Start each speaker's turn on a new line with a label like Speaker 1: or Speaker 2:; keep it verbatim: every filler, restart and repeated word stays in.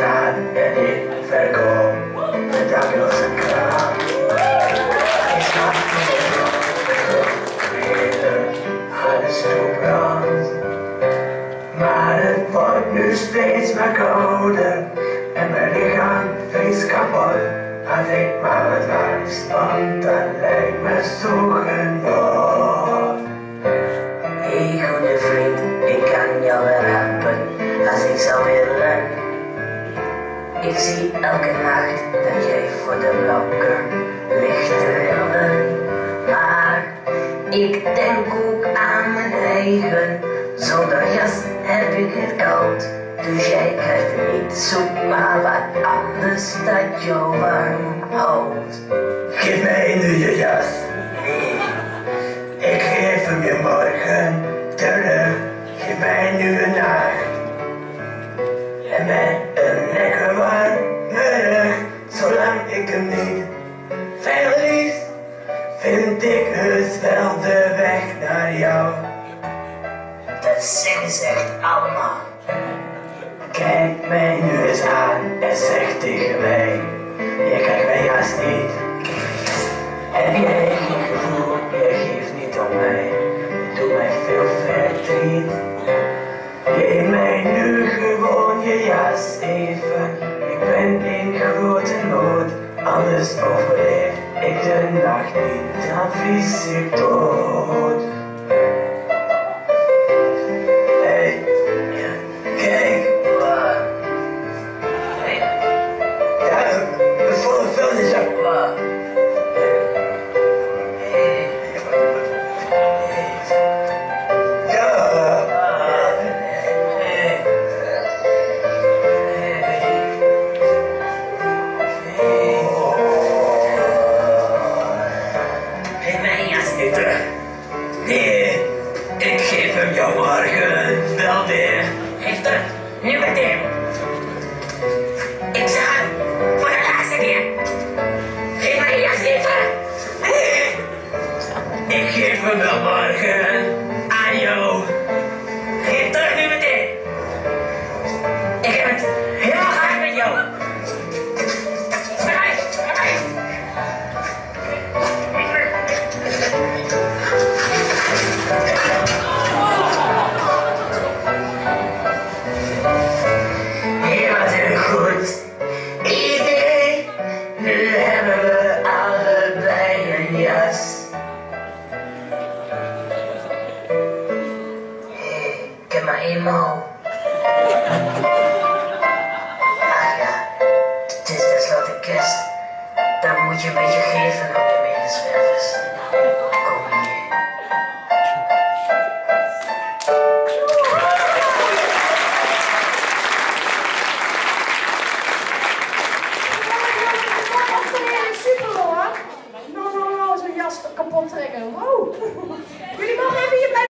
Speaker 1: aan en ik verkoop de dak als een kraan. Ik snap niet meer aan de stoeprand. Maar het wordt nu steeds maar kouder en mijn lichaam is kapot. Als ik maar wat langs, want dat lijkt me zo genot. Hey goede vriend, ik kan jou wel helpen als ik zou willen. Ik zie elke nacht dat jij voor de blokker ligt te rillen. Maar ik denk ook aan mijn eigen, zonder jas heb ik het koud. Dus jij krijgt niet zoek maar wat anders dat jou warm houdt. Geef mij nu je jas. Nee, ik geef hem je morgen terug. Geef mij nu een nacht. En met een lekker warme rug. Zolang ik hem niet verlies, vind ik heus wel de weg naar jou. Dat zeggen ze echt allemaal. Kijk mij nu eens aan en zeg tegen mij: je krijgt mijn jas niet. Heb jij geen gevoel, je geeft niet om mij. Je doet mij veel verdriet. Geef mij nu gewoon je jas even. Ik ben in grote nood, anders overleef ik de nacht niet, dan vries ik dood. Hey, ja, kijk. Volle vuilniszak. Ja. Geef mijn jas nu terug. Nee, ik geef hem jou morgen wel weer. Geef terug, nu meteen. Ik zeg het voor de laatste keer. Geef mij je jas even. Nee. Ik geef hem wel morgen aan jou. Geef terug nu meteen. Ik heb het heel graag met jou. Bedankt, bedankt. Heel erg goed idee. Nu hebben we allebei een jas. Hey, ik heb maar één mouw. Ach ja, het is tenslotte kerst. Dan moet je een beetje geven aan je medezwervers. Kom hier.
Speaker 2: Super hoor. Nou, nou, nou, zo'n jas kapot trekken. Wow. Jullie mogen even hier blijven.